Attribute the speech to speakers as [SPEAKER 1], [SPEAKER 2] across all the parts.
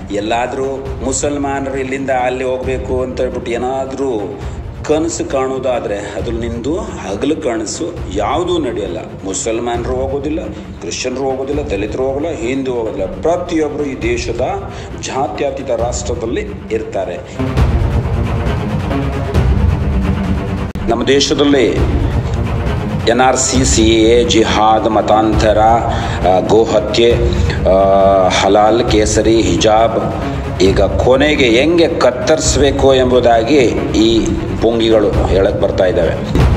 [SPEAKER 1] ಎಲ್ಲಾದರೂ ಮುಸಲ್ಮಾನರು ಇಲ್ಲಿಂದ ಅಲ್ಲಿ ಹೋಗಬೇಕು ಅಂತ ಹೇಳ್ಬಿಟ್ಟು ಏನಾದರೂ ಕನಸು ಕಾಣೋದಾದರೆ ಅದು ನಿಂದು ಹಗಲು ಕನಸು, ಯಾವುದೂ ನಡೆಯಲ್ಲ. ಮುಸಲ್ಮಾನರು ಹೋಗೋದಿಲ್ಲ, ಕ್ರಿಶ್ಚಿಯನ್ರು ಹೋಗೋದಿಲ್ಲ, ದಲಿತರು ಹೋಗೋಲ್ಲ, ಹಿಂದೂ ಹೋಗೋದಿಲ್ಲ. ಪ್ರತಿಯೊಬ್ಬರು ಈ ದೇಶದ ಜಾತ್ಯತೀತ ರಾಷ್ಟ್ರದಲ್ಲಿ ಇರ್ತಾರೆ. ನಮ್ಮ ದೇಶದಲ್ಲಿ NRC, CAA, ಜಿಹಾದ್, ಮತಾಂತರ, ಗೋಹತ್ಯೆ, ಹಲಾಲ್, ಕೇಸರಿ, ಹಿಜಾಬ್, ಈಗ ಕೊನೆಗೆ ಹೆಂಗೆ ಕತ್ತರಿಸಬೇಕು ಎಂಬುದಾಗಿ ಈ ಪುಂಗಿಗಳು ಹೇಳಕ್ಕೆ ಬರ್ತಾ ಇದ್ದಾವೆ.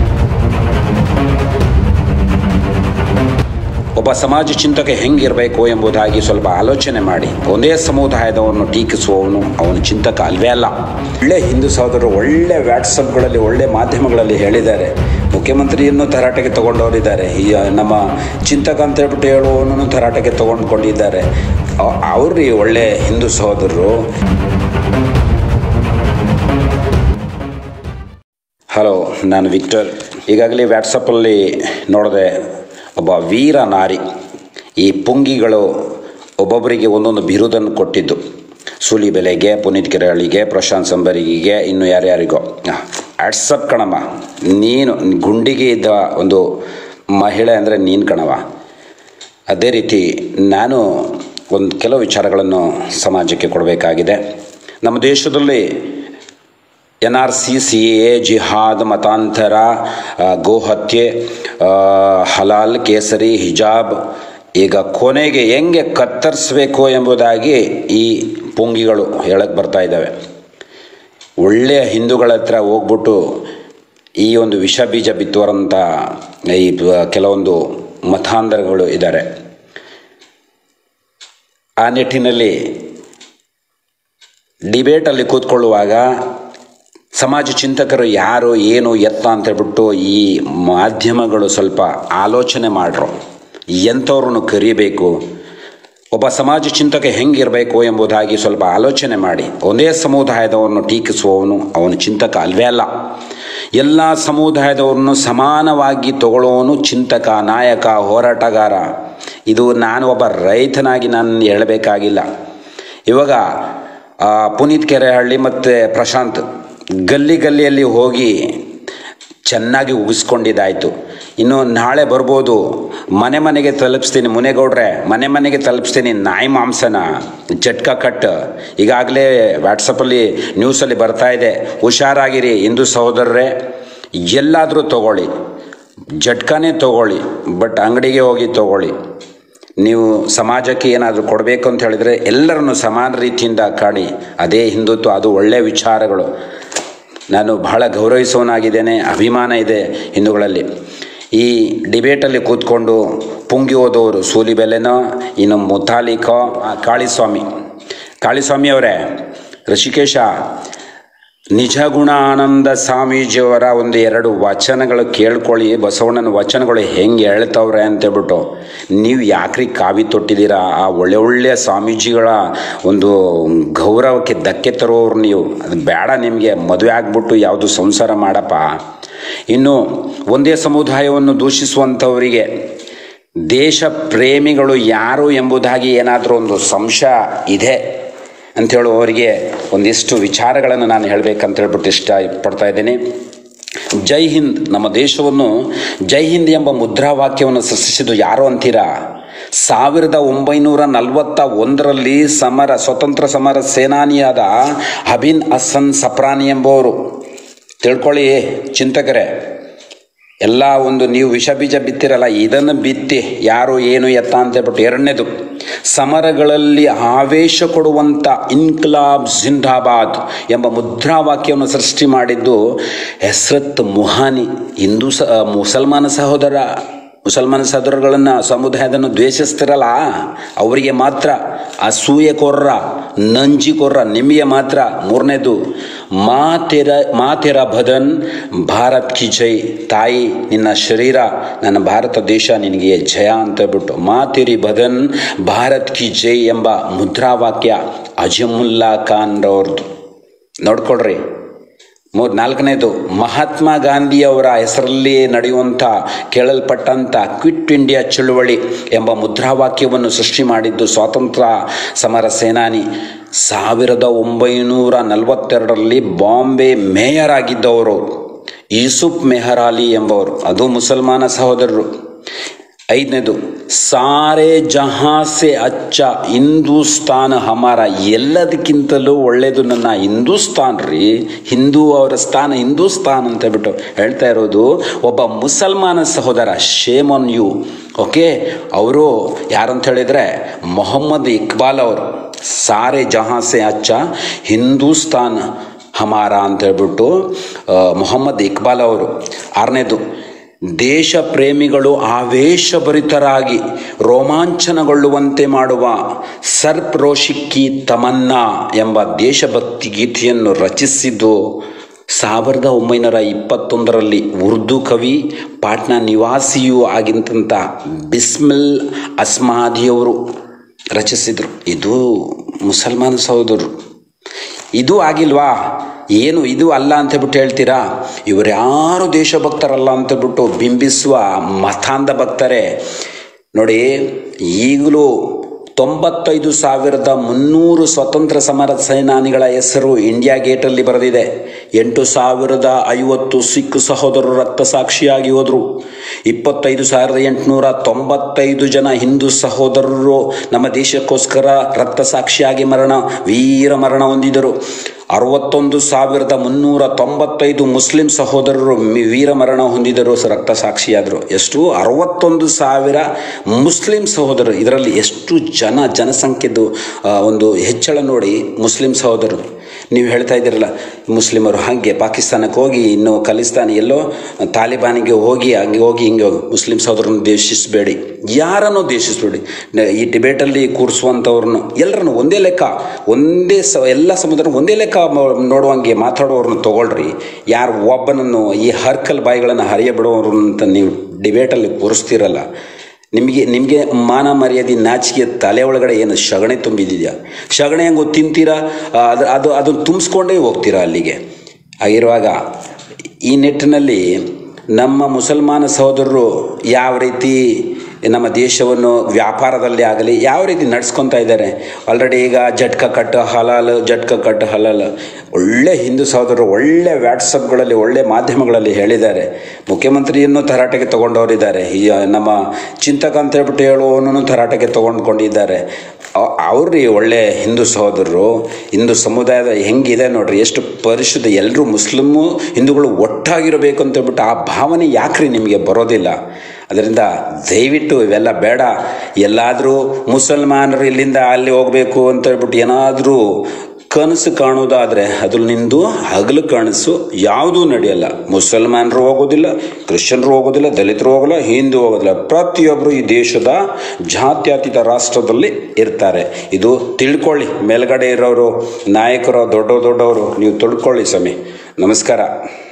[SPEAKER 1] ಒಬ್ಬ ಸಮಾಜ ಚಿಂತಕ ಹೆಂಗಿರಬೇಕು ಎಂಬುದಾಗಿ ಸ್ವಲ್ಪ ಆಲೋಚನೆ ಮಾಡಿ. ಒಂದೇ ಸಮುದಾಯದವನ್ನು ಟೀಕಿಸುವವನು ಅವನ ಚಿಂತಕ ಅಲ್ವೇ ಅಲ್ಲ. ಒಳ್ಳೆ ಹಿಂದೂ ಸಹೋದರರು ಒಳ್ಳೆ ವಾಟ್ಸಪ್ಗಳಲ್ಲಿ, ಒಳ್ಳೆ ಮಾಧ್ಯಮಗಳಲ್ಲಿ ಹೇಳಿದ್ದಾರೆ. ಮುಖ್ಯಮಂತ್ರಿಯನ್ನು ತರಾಟೆಗೆ ತಗೊಂಡವರಿದ್ದಾರೆ. ಈ ನಮ್ಮ ಚಿಂತಕ ಅಂತ ಹೇಳ್ಬಿಟ್ಟು ಹೇಳುವವನು ತರಾಟೆಗೆ ತಗೊಂಡ್ಕೊಂಡಿದ್ದಾರೆ. ಅವ್ರಿ ಒಳ್ಳೆ ಹಿಂದೂ ಸಹೋದರರು. ಹಲೋ, ನಾನು ವಿಕ್ಟರ್. ಈಗಾಗಲೇ ವಾಟ್ಸಪ್ಪಲ್ಲಿ ನೋಡಿದೆ, ಒಬ್ಬ ವೀರ ನಾರಿ. ಈ ಪುಂಗಿಗಳು ಒಬ್ಬೊಬ್ಬರಿಗೆ ಒಂದೊಂದು ಬಿರುದನ್ನು ಕೊಟ್ಟಿದ್ದು. ಸೂಲಿಬೆಲೆಗೆ, ಪುನೀತ್ ಕೆರೆಹಳ್ಳಿಗೆ, ಪ್ರಶಾಂತ್ ಸಂಬರಿಗಿಗೆ, ಇನ್ನು ಯಾರ್ಯಾರಿಗೋ. ವಾಟ್ಸಪ್ ಕಣಮ್ಮ, ನೀನು ಗುಂಡಿಗೆ ಇದ್ದ ಒಂದು ಮಹಿಳೆ ಅಂದರೆ ನೀನು ಕಣವ. ಅದೇ ರೀತಿ ನಾನು ಒಂದು ಕೆಲವು ವಿಚಾರಗಳನ್ನು ಸಮಾಜಕ್ಕೆ ಕೊಡಬೇಕಾಗಿದೆ. ನಮ್ಮ ದೇಶದಲ್ಲಿ NRC, CAA, ಜಿಹಾದ್, ಮತಾಂತರ, ಗೋಹತ್ಯೆ, ಹಲಾಲ್, ಕೇಸರಿ, ಹಿಜಾಬ್, ಈಗ ಕೊನೆಗೆ ಹೆಂಗೆ ಕತ್ತರಿಸಬೇಕು ಎಂಬುದಾಗಿ ಈ ಪುಂಗಿಗಳು ಹೇಳಕ್ಕೆ ಬರ್ತಾ ಇದ್ದಾವೆ. ಒಳ್ಳೆಯ ಹಿಂದೂಗಳ ಹತ್ರ ಹೋಗ್ಬಿಟ್ಟು ಈ ಒಂದು ವಿಷ ಬೀಜ ಬಿತ್ತುವರಂಥ ಈ ಕೆಲವೊಂದು ಮತಾಂಧರುಗಳು ಇದ್ದಾರೆ. ಆ ನಿಟ್ಟಿನಲ್ಲಿ ಡಿಬೇಟಲ್ಲಿ ಕೂತ್ಕೊಳ್ಳುವಾಗ ಸಮಾಜ ಚಿಂತಕರು ಯಾರು, ಏನು, ಎತ್ತ ಅಂತ ಹೇಳ್ಬಿಟ್ಟು ಈ ಮಾಧ್ಯಮಗಳು ಸ್ವಲ್ಪ ಆಲೋಚನೆ ಮಾಡ್ರು. ಎಂಥವ್ರನ್ನು ಕರಿಬೇಕು, ಒಬ್ಬ ಸಮಾಜ ಚಿಂತಕ ಹೆಂಗಿರಬೇಕು ಎಂಬುದಾಗಿ ಸ್ವಲ್ಪ ಆಲೋಚನೆ ಮಾಡಿ. ಒಂದೇ ಸಮುದಾಯದವರನ್ನು ಟೀಕಿಸುವವನು ಅವನ ಚಿಂತಕ ಅಲ್ವೇ ಅಲ್ಲ. ಎಲ್ಲ ಸಮುದಾಯದವ್ರನ್ನು ಸಮಾನವಾಗಿ ತಗೊಳ್ಳೋವನು ಚಿಂತಕ, ನಾಯಕ, ಹೋರಾಟಗಾರ. ಇದು ನಾನು ಒಬ್ಬ ರೈತನಾಗಿ ನಾನು ಹೇಳಬೇಕಾಗಿಲ್ಲ. ಇವಾಗ ಪುನೀತ್ ಕೆರೆಹಳ್ಳಿ ಮತ್ತು ಪ್ರಶಾಂತ್ ಗಲ್ಲಿಯಲ್ಲಿ ಹೋಗಿ ಚೆನ್ನಾಗಿ ಉಗಿಸ್ಕೊಂಡಿದ್ದಾಯಿತು. ಇನ್ನು ನಾಳೆ ಬರ್ಬೋದು, ಮನೆಗೆ ತಲುಪಿಸ್ತೀನಿ, ಮುನೇಗೌಡ್ರೆ ಮನೆಗೆ ತಲುಪಿಸ್ತೀನಿ ನಾಯಿ ಮಾಂಸನ ಜಟ್ಕ ಕಟ್. ಈಗಾಗಲೇ ವಾಟ್ಸಪ್ಪಲ್ಲಿ ನ್ಯೂಸಲ್ಲಿ ಬರ್ತಾ ಇದೆ. ಹುಷಾರಾಗಿರಿ ಹಿಂದೂ ಸಹೋದರರೇ, ಎಲ್ಲಾದರೂ ತೊಗೊಳ್ಳಿ, ಜಟ್ಕನೇ ತೊಗೊಳ್ಳಿ, ಬಟ್ ಅಂಗಡಿಗೆ ಹೋಗಿ ತೊಗೊಳ್ಳಿ. ನೀವು ಸಮಾಜಕ್ಕೆ ಏನಾದರೂ ಕೊಡಬೇಕು ಅಂತ ಹೇಳಿದರೆ ಎಲ್ಲರನ್ನು ಸಮಾನ ರೀತಿಯಿಂದ ಕಾಣಿ. ಅದೇ ಹಿಂದುತ್ವ, ಅದು ಒಳ್ಳೆಯ ವಿಚಾರಗಳು. ನಾನು ಬಹಳ ಗೌರವಿಸೋನಾಗಿದ್ದೇನೆ, ಅಭಿಮಾನ ಇದೆ ಹಿಂದೂಗಳಲ್ಲಿ. ಈ ಡಿಬೇಟಲ್ಲಿ ಕೂತ್ಕೊಂಡು ಪುಂಗಿ ಹೋದವರು ಸೂಲಿಬೆಲೆನೋ, ಇನ್ನು ಮುತಾಲಿಕೋ, ಕಾಳಿಸ್ವಾಮಿ ಅವರೇ, ಋಷಿಕೇಶ, ನಿಜಗುಣ ಆನಂದ ಸ್ವಾಮೀಜಿಯವರ ಒಂದು 2 ವಚನಗಳು ಕೇಳ್ಕೊಳ್ಳಿ. ಬಸವಣ್ಣನ ವಚನಗಳು ಹೆಂಗೆ ಹೇಳ್ತವ್ರೆ ಅಂತೇಳ್ಬಿಟ್ಟು ನೀವು ಯಾಕ್ರಿ ಕಾವಿ ತೊಟ್ಟಿದ್ದೀರಾ? ಆ ಒಳ್ಳೆಯ ಸ್ವಾಮೀಜಿಗಳ ಒಂದು ಗೌರವಕ್ಕೆ ಧಕ್ಕೆ ತರೋರು ನೀವು. ಅದು ಬೇಡ ನಿಮಗೆ. ಮದುವೆ ಆಗ್ಬಿಟ್ಟು ಯಾವುದು ಸಂಸಾರ ಮಾಡಪ್ಪ. ಇನ್ನು ಒಂದೇ ಸಮುದಾಯವನ್ನು ದೂಷಿಸುವಂಥವರಿಗೆ ದೇಶ ಪ್ರೇಮಿಗಳು ಯಾರು ಎಂಬುದಾಗಿ ಏನಾದರೂ ಒಂದು ಸಂಶಯ ಇದೆ ಅಂಥೇಳುವವರಿಗೆ ಒಂದಿಷ್ಟು ವಿಚಾರಗಳನ್ನು ನಾನು ಹೇಳಬೇಕಂತ ಹೇಳ್ಬಿಟ್ಟು ಇಷ್ಟಪಡ್ತಾ ಇದ್ದೀನಿ. ಜೈ ಹಿಂದ್. ನಮ್ಮ ದೇಶವನ್ನು ಜೈ ಹಿಂದ್ ಎಂಬ ಮುದ್ರಾವಾಕ್ಯವನ್ನು ಸೃಷ್ಟಿಸಿದ್ದು ಯಾರು ಅಂತೀರಾ? 1941ರಲ್ಲಿ ಸ್ವತಂತ್ರ ಸಮರ ಸೇನಾನಿಯಾದ ಅಬಿನ್ ಹಸನ್ ಸಪ್ರಾನಿ ಎಂಬುವರು. ತಿಳ್ಕೊಳ್ಳಿ ಚಿಂತಕರೇ, ಎಲ್ಲ ಒಂದು ನೀವು ವಿಷ ಬೀಜ ಬಿತ್ತಿರಲ್ಲ, ಇದನ್ನು ಬಿತ್ತಿ ಯಾರು, ಏನು, ಎತ್ತ ಅಂತ ಹೇಳ್ಬಿಟ್ಟು. ಎರಡನೇದು, ಸಮರಗಳಲ್ಲಿ ಆವೇಶ ಕೊಡುವಂಥ ಇನ್ಕ್ಲಾಬ್ ಜಿಂದಾಬಾದ್ ಎಂಬ ಮುದ್ರಾವಾಕ್ಯವನ್ನು ಸೃಷ್ಟಿ ಮಾಡಿದ್ದು ಹಸ್ರತ್ ಮುಹಾನಿ. ಮುಸಲ್ಮಾನ ಸಹೋದರಗಳನ್ನು ಸಮುದಾಯದನ್ನು ದ್ವೇಷಿಸ್ತಿರಲ್ಲ, ಅವರಿಗೆ ಮಾತ್ರ ಅಸೂಯೆಕೋರ್ರ, ನಂಜಿಕೋರ್ರ ನಿಮಗೆ ಮಾತ್ರ. ಮೂರನೇದು, ಮಾತೆರ ಬದನ್ ಭಾರತ್ ಕಿ ಜೈ. ತಾಯಿ ನಿನ್ನ ಶರೀರ ನನ್ನ ಭಾರತ ದೇಶ ನಿನಗೆ ಜಯ ಅಂತ ಬಿಟ್ಟು ಮಾತೆರಿ ಬದನ್ ಭಾರತ್ ಕಿ ಜೈ ಎಂಬ ಮುದ್ರಾವಾಕ್ಯ ಅಜಮುಲ್ಲಾ ಖಾನ್ ರವ್ರದ್ದು. ನೋಡ್ಕೊಳ್ರಿ, ನಾಲ್ಕನೇದು, ಮಹಾತ್ಮ ಗಾಂಧಿಯವರ ಹೆಸರಲ್ಲಿ ನಡೆಯುವಂಥ ಕೇಳಲ್ಪಟ್ಟಂಥ ಕ್ವಿಟ್ ಇಂಡಿಯಾ ಚಳುವಳಿ ಎಂಬ ಮುದ್ರಾವಾಕ್ಯವನ್ನು ಸೃಷ್ಟಿ ಮಾಡಿದ್ದು ಸ್ವಾತಂತ್ರ್ಯ ಸಮರ ಸೇನಾನಿ. 1942ರಲ್ಲಿ ಬಾಂಬೆ ಮೇಯರ್ ಆಗಿದ್ದವರು ಯೂಸುಫ್ ಮೆಹರ್ ಎಂಬವರು, ಅದು ಮುಸಲ್ಮಾನ ಸಹೋದರರು. 5ನೇದು, ಸಾರೆ ಜಹಾಂ ಸೆ ಅಚ್ಚ ಹಿಂದೂಸ್ತಾನ್ ಹಮಾರ, ಎಲ್ಲದಕ್ಕಿಂತಲೂ ಒಳ್ಳೆಯದು ನನ್ನ ಹಿಂದೂಸ್ತಾನ್ ರೀ. ಹಿಂದೂ ಅವರ ಸ್ಥಾನ ಹಿಂದೂಸ್ತಾನ್ ಅಂತ ಹೇಳ್ಬಿಟ್ಟು ಹೇಳ್ತಾ ಇರೋದು ಒಬ್ಬ ಮುಸಲ್ಮಾನ ಸಹೋದರ. Shame on you. ಓಕೆ, ಅವರು ಯಾರಂತ ಹೇಳಿದರೆ ಮೊಹಮ್ಮದ್ ಇಕ್ಬಾಲ್ ಅವರು. ಸಾರೆ ಜಹಾಂ ಸೆ ಅಚ್ಚ ಹಿಂದೂಸ್ತಾನ್ ಹಮಾರ ಅಂತ ಹೇಳ್ಬಿಟ್ಟು ಮೊಹಮ್ಮದ್ ಇಕ್ಬಾಲ್ ಅವರು. 6ನೇದು, ದೇಶ ಪ್ರೇಮಿಗಳು ಆವೇಶಭರಿತರಾಗಿ ರೋಮಾಂಚನಗೊಳ್ಳುವಂತೆ ಮಾಡುವ ಸರ್ಫರೋಶಿ ಕಿ ತಮನ್ನಾ ಎಂಬ ದೇಶಭಕ್ತಿ ಗೀತೆಯನ್ನು ರಚಿಸಿದ್ದು 1921ರಲ್ಲಿ ಉರ್ದು ಕವಿ, ಪಾಟ್ನಾ ನಿವಾಸಿಯೂ ಆಗಿದ್ದಂಥ ಬಿಸ್ಮಿಲ್ ಅಸ್ಮಾದಿಯವರು ರಚಿಸಿದರು. ಇದು ಮುಸಲ್ಮಾನ ಸಹೋದರರು. ಇದು ಆಗಿಲ್ವಾ, ಏನು ಇದು ಅಲ್ಲ ಅಂತೇಳ್ಬಿಟ್ಟು ಹೇಳ್ತೀರಾ? ಇವರ್ಯಾರು ದೇಶಭಕ್ತರಲ್ಲ ಅಂತೇಳ್ಬಿಟ್ಟು ಬಿಂಬಿಸುವ ಮತಾಂಧ ಭಕ್ತರೇ. ನೋಡಿ, ಈಗಲೂ 95,300 ಸ್ವತಂತ್ರ ಸಮರ ಸೇನಾನಿಗಳ ಹೆಸರು ಇಂಡಿಯಾ ಗೇಟಲ್ಲಿ ಬರೆದಿದೆ. 8,050 ಸಿಖ್ ಸಹೋದರರು ರಕ್ತಸಾಕ್ಷಿಯಾಗಿ ಹೋದರು. 25,895 ಜನ ಹಿಂದೂ ಸಹೋದರರು ನಮ್ಮ ದೇಶಕ್ಕೋಸ್ಕರ ರಕ್ತಸಾಕ್ಷಿಯಾಗಿ ವೀರ ಮರಣ ಹೊಂದಿದರು. 61,395 ಮುಸ್ಲಿಂ ಸಹೋದರರು ವೀರಮರಣ ಹೊಂದಿದರು, ರಕ್ತಸಾಕ್ಷಿಯಾದರು. ಎಷ್ಟು? 61,000 ಮುಸ್ಲಿಂ ಸಹೋದರರು. ಇದರಲ್ಲಿ ಎಷ್ಟು ಜನಸಂಖ್ಯೆದು ಒಂದು ಹೆಚ್ಚಳ ನೋಡಿ. ಮುಸ್ಲಿಂ ಸಹೋದರರು, ನೀವು ಹೇಳ್ತಾ ಇದ್ದೀರಲ್ಲ ಮುಸ್ಲಿಮರು ಹಾಗೆ ಪಾಕಿಸ್ತಾನಕ್ಕೆ ಹೋಗಿ, ಇನ್ನು ಖಲಿಸ್ತಾನ ಎಲ್ಲೋ ತಾಲಿಬಾನಿಗೆ ಹೋಗಿ, ಹಂಗೆ ಹೋಗಿ ಹಿಂಗೆ ಹೋಗಿ. ಮುಸ್ಲಿಂ ಸಹೋದರನ್ನು ದ್ವೇಷಿಸಬೇಡಿ, ಯಾರನ್ನೂ ದ್ವೇಷಿಸಬೇಡಿ. ಈ ಡಿಬೇಟಲ್ಲಿ ಕೂರಿಸುವಂಥವ್ರನ್ನು ಎಲ್ಲರನ್ನು ಒಂದೇ ಲೆಕ್ಕ, ಎಲ್ಲ ಸಮುದಾಯ ಒಂದೇ ಲೆಕ್ಕ ನೋಡುವಂಗೆ ಮಾತಾಡೋರನ್ನ ತೊಗೊಳ್ರಿ. ಯಾರು ಒಬ್ಬನನ್ನು ಈ ಹರ್ಕಲ್ ಬಾಯಿಗಳನ್ನು ಹರಿಯಬಿಡೋರು ಅಂತ ನೀವು ಡಿಬೇಟಲ್ಲಿ ಕೂರಿಸ್ತೀರಲ್ಲ, ನಿಮಗೆ ಮಾನ ಮರ್ಯಾದೆ ನಾಚಿಕೆ ತಲೆ ಒಳಗಡೆ ಏನು ಸಗಣಿ ತುಂಬಿದೆಯಾ? ಸಗಣಿ ಹೆಂಗೋ ತಿಂತೀರಾ, ಅದನ್ನು ತುಂಬಿಸ್ಕೊಂಡೇ ಹೋಗ್ತೀರಾ ಅಲ್ಲಿಗೆ. ಆಗಿರುವಾಗ ಈ ನಿಟ್ಟಿನಲ್ಲಿ ನಮ್ಮ ಮುಸಲ್ಮಾನ ಸಹೋದರರು ಯಾವ ರೀತಿ ನಮ್ಮ ದೇಶವನ್ನು ವ್ಯಾಪಾರದಲ್ಲಿ ಆಗಲಿ ಯಾವ ರೀತಿ ನಡೆಸ್ಕೊತಾ ಇದ್ದಾರೆ. ಆಲ್ರೆಡಿ ಈಗ ಜಟ್ಕ ಕಟ್ ಹಲಾಲ್ ಒಳ್ಳೆ ಹಿಂದೂ ಸಹೋದರರು ಒಳ್ಳೆ ವಾಟ್ಸಪ್ಗಳಲ್ಲಿ ಒಳ್ಳೆ ಮಾಧ್ಯಮಗಳಲ್ಲಿ ಹೇಳಿದ್ದಾರೆ. ಮುಖ್ಯಮಂತ್ರಿಯನ್ನು ತರಾಟೆಗೆ ತೊಗೊಂಡವರಿದ್ದಾರೆ. ಈ ನಮ್ಮ ಚಿಂತಕ ಅಂತ ಹೇಳ್ಬಿಟ್ಟು ಹೇಳುವವನನ್ನು ತರಾಟೆಗೆ ತೊಗೊಂಡ್ಕೊಂಡಿದ್ದಾರೆ. ಅವ್ರಿ ಒಳ್ಳೆ ಹಿಂದೂ ಸಹೋದರರು. ಹಿಂದೂ ಸಮುದಾಯದ ಹೆಂಗಿದೆ ನೋಡ್ರಿ, ಎಷ್ಟು ಪರಿಶುದ್ಧ. ಎಲ್ಲರೂ ಮುಸ್ಲಿಮು ಹಿಂದೂಗಳು ಒಟ್ಟಾಗಿರಬೇಕು ಅಂತ ಹೇಳ್ಬಿಟ್ಟು ಆ ಭಾವನೆ ಯಾಕ್ರಿ ನಿಮಗೆ ಬರೋದಿಲ್ಲ? ಅದರಿಂದ ದಯವಿಟ್ಟು ಇವೆಲ್ಲ ಬೇಡ. ಎಲ್ಲಾದರೂ ಮುಸಲ್ಮಾನರು ಇಲ್ಲಿಂದ ಅಲ್ಲಿ ಹೋಗಬೇಕು ಅಂತ ಹೇಳ್ಬಿಟ್ಟು ಏನಾದರೂ ಕನಸು ಕಾಣೋದಾದರೆ ಅದು ನಿಂದು ಹಗಲು ಕನಸು, ಯಾವುದೂ ನಡೆಯಲ್ಲ. ಮುಸಲ್ಮಾನರು ಹೋಗೋದಿಲ್ಲ, ಕ್ರಿಶ್ಚಿಯನ್ರು ಹೋಗೋದಿಲ್ಲ, ದಲಿತರು ಹೋಗಲ್ಲ, ಹಿಂದೂ ಹೋಗೋದಿಲ್ಲ. ಪ್ರತಿಯೊಬ್ಬರು ಈ ದೇಶದ ಜಾತ್ಯತೀತ ರಾಷ್ಟ್ರದಲ್ಲಿ ಇರ್ತಾರೆ. ಇದು ತಿಳ್ಕೊಳ್ಳಿ. ಮೇಲ್ಗಡೆ ಇರೋರು ನಾಯಕರು ದೊಡ್ಡವರು ನೀವು ತಿಳ್ಕೊಳ್ಳಿ ಸ್ವಾಮಿ. ನಮಸ್ಕಾರ.